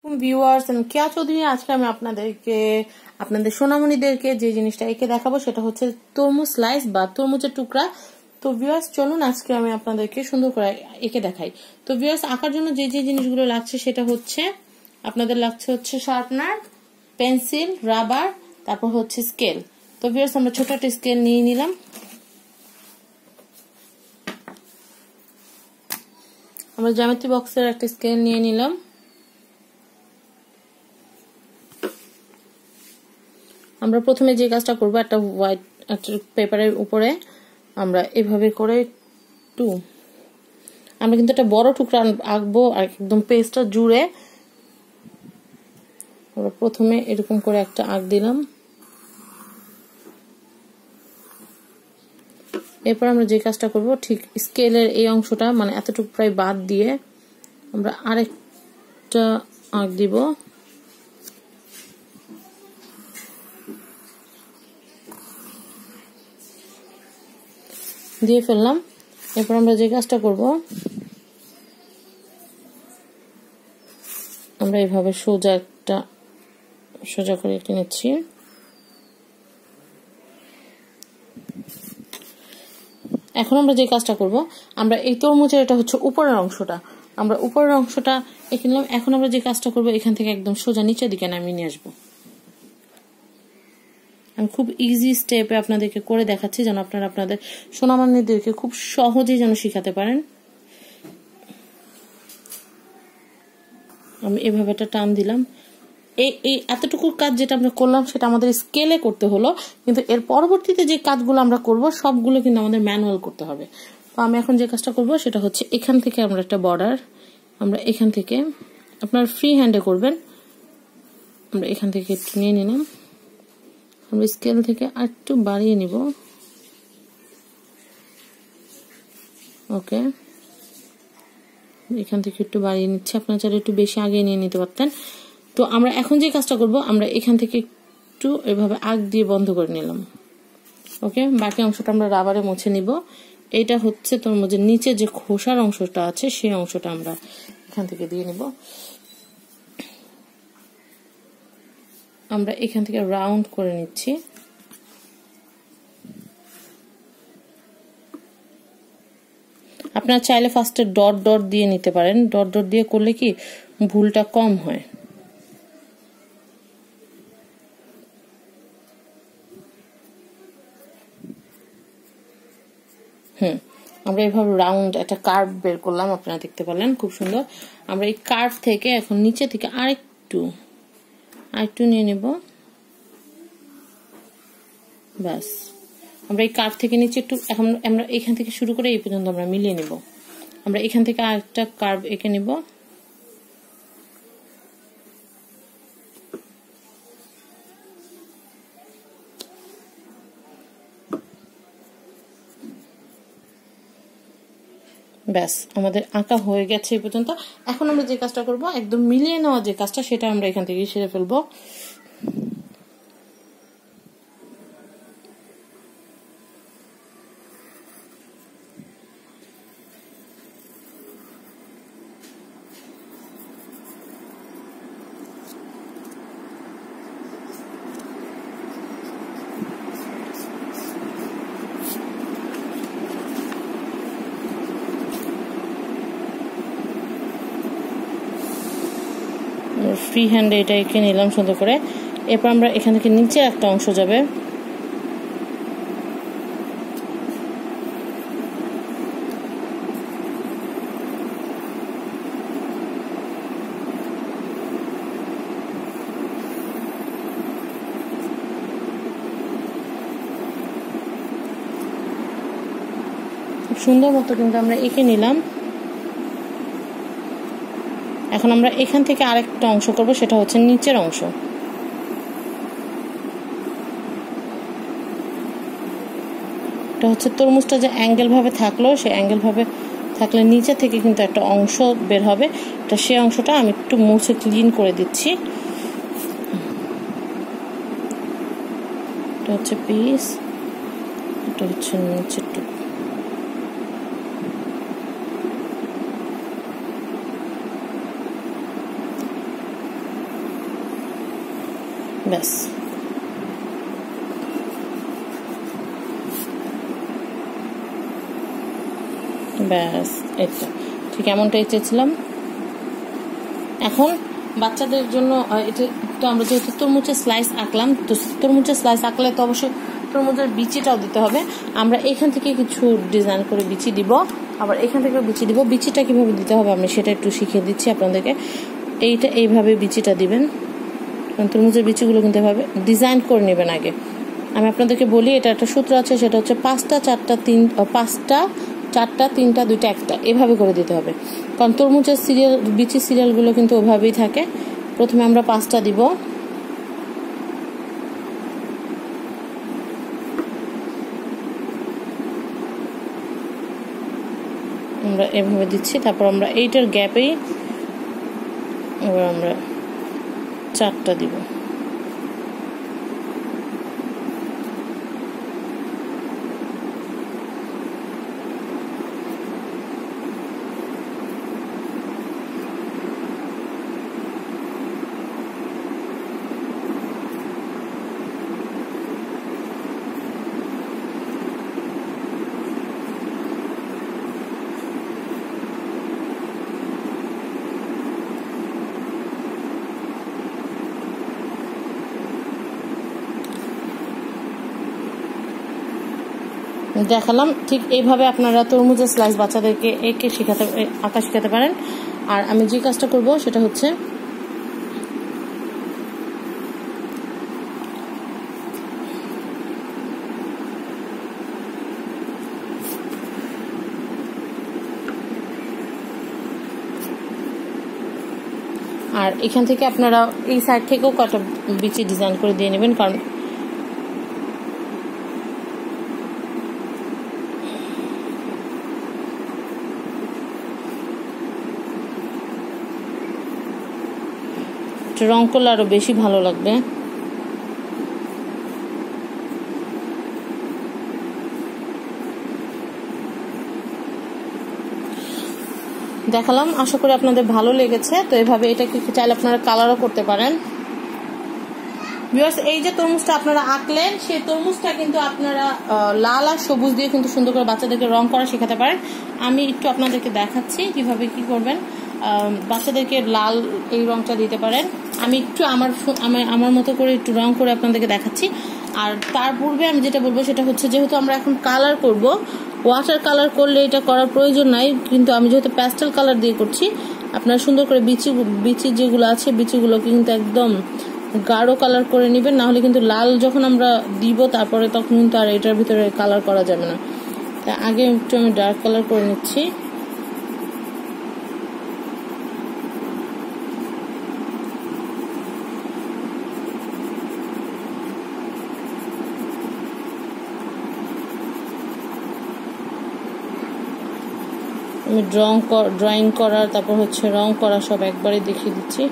Viewers, আমি কেয়া চৌধুরী। আজকে আমি আপনাদের সোনামণিদেরকে যে জিনিসটা এঁকে দেখাবো সেটা হচ্ছে তরমুজ স্লাইস বা তরমুজের টুকরা। তো ভিউয়ার্স, চলুন আজকে আমি আপনাদেরকে সুন্দর করে এঁকে দেখাই। তো ভিউয়ার্স, আঁকার জন্য যে যে জিনিসগুলো লাগছে সেটা হচ্ছে আপনাদের লাগছে হচ্ছে শার্পনার, পেন্সিল, রাবার, তারপর হচ্ছে স্কেল। তো ভিউয়ার্স, আমরা ছোট একটা স্কেল নিয়ে নিলাম। আমরা জ্যামিতি বক্সের একটা স্কেল নিয়ে নিলাম। আমরা প্রথমে যে কাজটা করবো, একটা হোয়াইট একটা পেপারের উপরে আমরা এভাবে করে আমরা কিন্তু একটা বড় টুকরা আঁকবো আর একদম পেজটা জুড়ে আমরা প্রথমে এরকম করে একটা আঁক দিলাম। এরপর আমরা যে কাজটা করব, ঠিক স্কেলের এই অংশটা মানে এতটুকু প্রায় বাদ দিয়ে আমরা আরেকটা আঁক দিব। দিয়ে ফেললাম। এরপর আমরা যে কাজটা করব, আমরা এইভাবে সোজা করে এঁকে নিচ্ছি। এখন আমরা যে কাজটা করব, আমরা এই তরমুজের এটা হচ্ছে উপরের অংশটা, আমরা উপরের অংশটা এঁকে নিলাম। এখন আমরা যে কাজটা করব, এখান থেকে একদম সোজা নিচের দিকে নামিয়ে নিয়ে আসবো। আমি খুব ইজি স্টেপে আপনাদেরকে করে দেখাচ্ছি যেন আপনারা আপনাদের সোনামণিদেরকে খুব সহজেই যেন শিখাতে পারেন। আমি এভাবে একটা টান দিলাম। এই এতটুকু কাজ যেটা আমরা করলাম সেটা আমাদের স্কেলে করতে হলো, কিন্তু এর পরবর্তীতে যে কাজগুলো আমরা করব সবগুলো কিন্তু আমাদের ম্যানুয়াল করতে হবে। তো আমি এখন যে কাজটা করব সেটা হচ্ছে এখান থেকে আমরা একটা বর্ডার, আমরা এখান থেকে আপনার ফ্রি হ্যান্ডে করবেন। আমরা এখান থেকে একটু নিয়ে নিলাম, আমরা স্কেল থেকে আর একটু বাড়িয়ে নিব। ওকে, এখান থেকে একটু বাড়িয়ে নিচ্ছি, আপনারা চাইলে একটু বেশি আগে নিয়ে নিতে পারতেন। তো আমরা এখন যে কাজটা করব, আমরা এখান থেকে একটু এভাবে আগ দিয়ে বন্ধ করে নিলাম। ওকে, বাকি অংশটা আমরা রাবারে মুছে নিব। এইটা হচ্ছে তরমুজের নিচে যে খোসার অংশটা আছে সেই অংশটা আমরা এখান থেকে দিয়ে নিব। আমরা এখান থেকে রাউন্ড করে নিচ্ছি। আপনারা চাইলে ফার্স্টে ডট ডট দিয়ে নিতে পারেন। ডট ডট দিয়ে করলে কি ভুলটা কম হয়। আমরা এইভাবে রাউন্ড একটা কার্ভ বের করলাম, আপনারা দেখতে পেলেন খুব সুন্দর। আমরা এই কার্ভ থেকে এখন নিচে থেকে আরেকটু নিয়ে নেব। ব্যাস, আমরা এই কার্ভ থেকে নিচে একটু, এখন আমরা এখান থেকে শুরু করে এই পর্যন্ত আমরা মিলিয়ে নেব। আমরা এখান থেকে আরেকটা কার্ভ এঁকে নেব। ব্যাস, আমাদের আঁকা হয়ে গেছে এই পর্যন্ত। এখন আমরা যে কাজটা করব, একদম মিলিয়ে নেওয়া যে কাজটা সেটা আমরা এখান থেকে সেরে ফেলবো। ফ্রি হ্যান্ডে এটা এঁকে নিলাম সুন্দর করে। এরপর আমরা এখান থেকে নিচে একটা অংশ যাবে, খুব সুন্দর মতো কিন্তু আমরা এঁকে নিলাম। এখন আমরা এখান থেকে আরেকটা অংশ করব, সেটা হচ্ছে নিচের অংশ। এটা হচ্ছে তরমুজটা যে অ্যাঙ্গেল ভাবে থাকলো, সেই অ্যাঙ্গেল ভাবে থাকলে নিচে থেকে কিন্তু একটা অংশ বের হবে। এটা সেই অংশটা আমি একটু মুছে ক্লিন করে দিচ্ছি। এটা হচ্ছে পিস, এটা হচ্ছে নিচের টুকু। ব্যাস। ব্যাস, এটা ঠিক এমনটাই চেয়েছিলাম। এখন বাচ্চাদের জন্য এটা তো আমরা যেহেতু তরমুজের স্লাইস আঁকলাম, তো তরমুজের স্লাইস আঁকলে তো অবশ্যই তরমুজের বিচিটাও দিতে হবে। আমরা এখান থেকে কিছু ডিজাইন করে বিচি দিব, আবার এখান থেকে বিচি দিব। বিচিটা কিভাবে দিতে হবে আমি সেটা একটু শিখিয়ে দিচ্ছি আপনাদেরকে। এইভাবে বিচিটা দিবেন, কারণ তরমুজের বিচিগুলো কিন্তু এভাবে ডিজাইন করে নেবেন আগে। আমি আপনাদেরকে বলি, এটা একটা সূত্র আছে, সেটা হচ্ছে 5টা 4টা 5টা 4টা 3টা 2টা 1টা, এভাবে করে দিতে হবে। কারণ তরমুজের বিচি সিরিয়ালগুলো কিন্তু ওভাবেই থাকে। প্রথমে আমরা 5টা দিব, আমরা এভাবে দিচ্ছি। তারপর আমরা এইটার গ্যাপেই এবার আমরা 4টা দিব। দেখালাম, ঠিক এইভাবে আপনারা তরমুজের স্লাইস বাচ্চাদেরকে আঁকা শেখাতে পারেন। আর আমি যে কাজটা করব সেটা হচ্ছে আর এখান থেকে আপনারা এই সাইড থেকেও কটা বিচি ডিজাইন করে দিয়ে নেবেন, কারণ রং করলে আরো বেশি ভালো লাগবে। দেখালাম, আশা করি আপনাদের ভালো লেগেছে। তো এভাবে এটাকে চাইলে আপনারা কালারও করতে পারেন। ভিউয়ার্স, এই যে তরমুজটা আপনারা আঁকলেন, সেই তরমুজটা কিন্তু আপনারা লাল আর সবুজ দিয়ে কিন্তু সুন্দর করে বাচ্চাদেরকে রং করা শেখাতে পারেন। আমি একটু আপনাদেরকে দেখাচ্ছি কিভাবে কি করবেন। বাচ্চাদেরকে লাল এই রংটা দিতে পারেন। আমি একটু আমার মতো করে একটু রং করে আপনাদেরকে দেখাচ্ছি। আর তার পূর্বে আমি যেটা বলবো সেটা হচ্ছে, যেহেতু আমরা এখন কালার করব, ওয়াটার কালার করলে এটা করার প্রয়োজন নাই, কিন্তু আমি যেহেতু প্যাস্টেল কালার দিয়ে করছি, আপনারা সুন্দর করে বিচি যেগুলো আছে বিচিগুলোকে কিন্তু একদম গাঢ় কালার করে নেবেন, না হলে কিন্তু লাল যখন আমরা দিব তারপরে তখন কিন্তু আর এটার ভিতরে কালার করা যাবে না। তাই আগে একটু আমি ডার্ক কালার করে নিচ্ছি। আমি ড্রয়িং করার, তারপর হচ্ছে রং করা সব একবারে দেখিয়ে দিচ্ছি।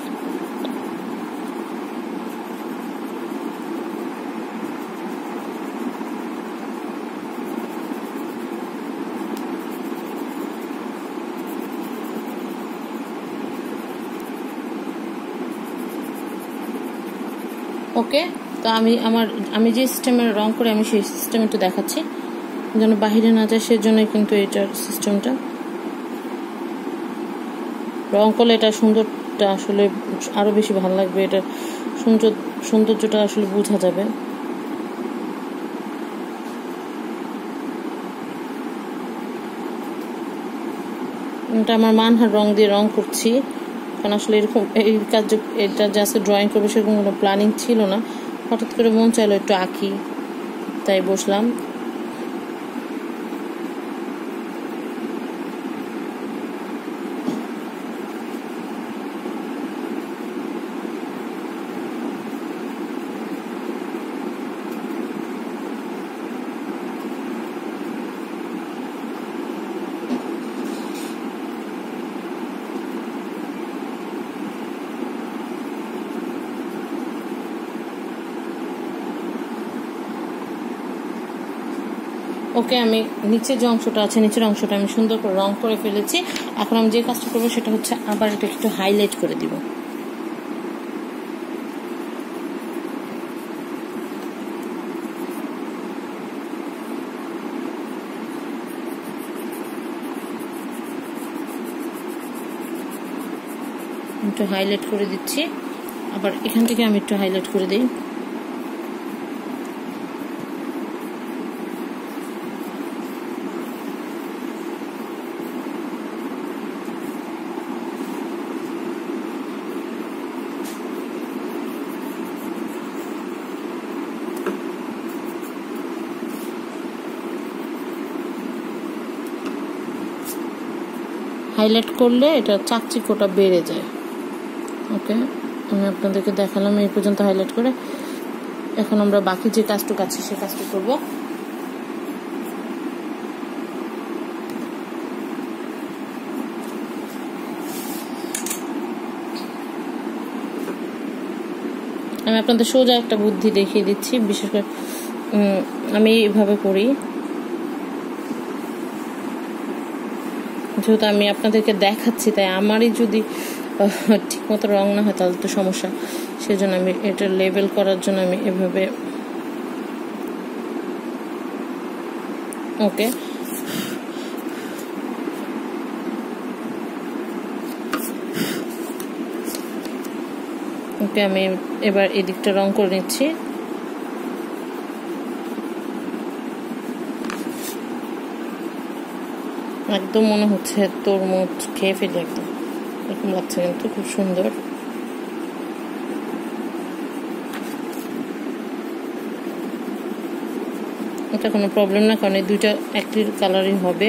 ওকে, তো আমি যে সিস্টেমের রং করে আমি সেই সিস্টেম একটু দেখাচ্ছি, যেন বাহিরে না যায়, সেজন্য কিন্তু এটার সিস্টেমটা। রং করলে এটা সুন্দরটা আসলে আরো বেশি ভালো লাগবে, এটা সৌন্দর্যটা আসলে বোঝা যাবে। এটা আমার মানহার রং দিয়ে রং করছি, কারণ আসলে এরকম এই কাজ এটা জাস্ট ড্রয়িং করবো সেরকম কোনো প্ল্যানিং ছিল না, হঠাৎ করে মন চাইলো একটু আঁকি, তাই বসলাম। ওকে, আমি নিচের যে অংশটা আছে নিচের অংশটা আমি সুন্দর করে রং করে ফেলেছি। এখন আমি যে কাজটা করবো সেটা হচ্ছে আবার এটা একটু হাইলাইট করে দিব। একটু হাইলাইট করে দিচ্ছি, আবার এখান থেকে আমি একটু হাইলাইট করে দিই। হাইলাইট করলে এটা চাকচিক্যটা বেড়ে যায়। ওকে, আমি আপনাদেরকে দেখালাম এই পর্যন্ত হাইলাইট করে। এখন আমরা বাকি যে কাজটুকু আছে সে কাজটুকু করব। আমি আপনাদের সোজা একটা বুদ্ধি দেখিয়ে দিচ্ছি, বিশেষ করে আমি এইভাবে করি, যেহেতু আমি আপনাদেরকে দেখাচ্ছি, তাই আমারই যদি ঠিক মতো রং না হয় তাহলে তো সমস্যা। সেজন্য আমি এটা লেবেল করার জন্য আমি এভাবে ওকে ওকে আমি এবার এদিকটা রং করে নিচ্ছি। একদম মনে হচ্ছে তরমুজ খেয়ে ফেলি, একদম এরকম লাগছে, কিন্তু খুব সুন্দর। এটা কোনো প্রবলেম না, কারণ এই দুইটা একই কালারই হবে।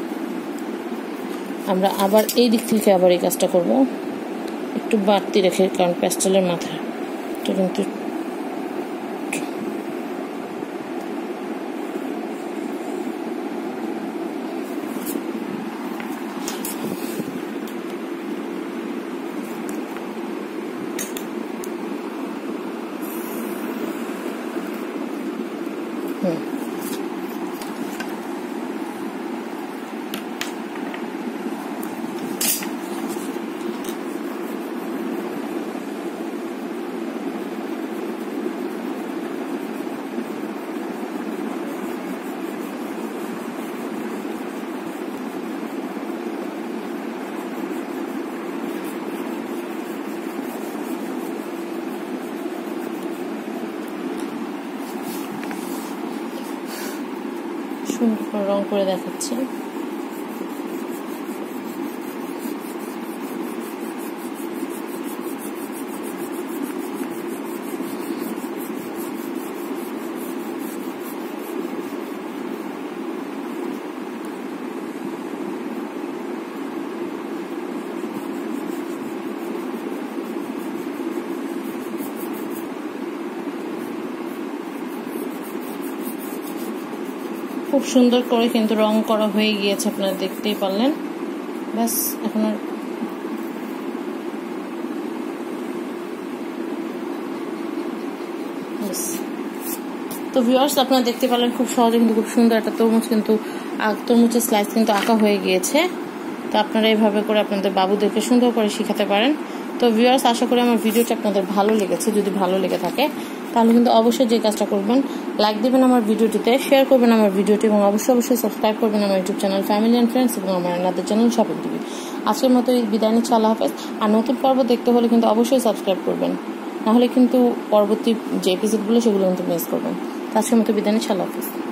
আমরা আবার এই দিক থেকে আবার এই কাজটা করব, একটু বাড়তি রেখে, কারণ প্যাস্টেলের মাথায় এটা কিন্তু সুন্দর করে রং করে দেখাচ্ছি। খুব সুন্দর করে কিন্তু রং করা হয়ে গিয়েছে, আপনারা দেখতেই পারলেন। ব্যাস, এখন আর তো ভিউয়ার্স, আপনারা দেখতে পারলেন খুব সহজে কিন্তু খুব সুন্দর একটা তরমুজ, কিন্তু তরমুজের স্লাইস কিন্তু আঁকা হয়ে গিয়েছে। তো আপনারা এইভাবে করে আপনাদের বাবুদেরকে সুন্দর করে শেখাতে পারেন। তো ভিউয়ার্স, আশা করি আমার ভিডিওটা আপনাদের ভালো লেগেছে। যদি ভালো লেগে থাকে তাহলে কিন্তু অবশ্যই যে কাজটা করবেন, লাইক দিবেন আমার ভিডিওটিতে, শেয়ার করবেন আমার ভিডিওটি, এবং অবশ্যই সাবস্ক্রাইব করবেন আমার YouTube channel family and friends, এবং আমার রান্নাদের চ্যানেল শপিং টিভি। আজকের মতো এই বিদায় নিচ্ছি, আল্লাহ হাফেজ। আর নতুন পর্ব দেখতে হলে কিন্তু অবশ্যই সাবস্ক্রাইব করবেন, নাহলে কিন্তু পরবর্তী যে এপিসোডগুলো সেগুলো কিন্তু মিস করবেন। আজকের মতো বিদায় নিচ্ছি, আল্লাহ হাফেজ।